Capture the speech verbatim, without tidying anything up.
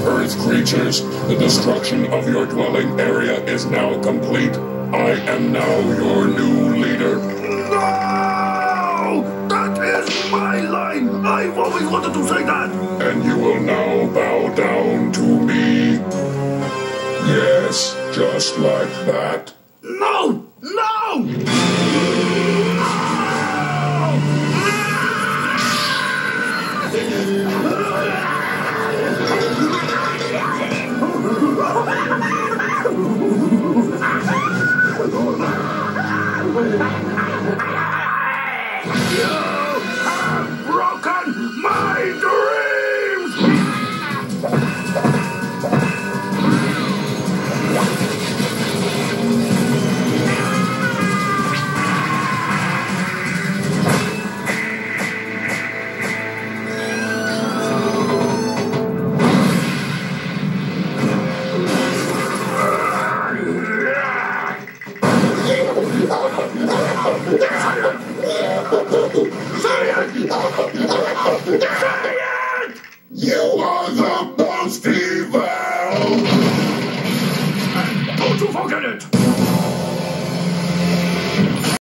Earth creatures, the destruction of your dwelling area is now complete. I am now your new leader. No! That is my line! I've always wanted to say that! And you will now bow down to me. Yes, just like that. No! No! You have broken my dreams! You are the most evil! Don't you forget it!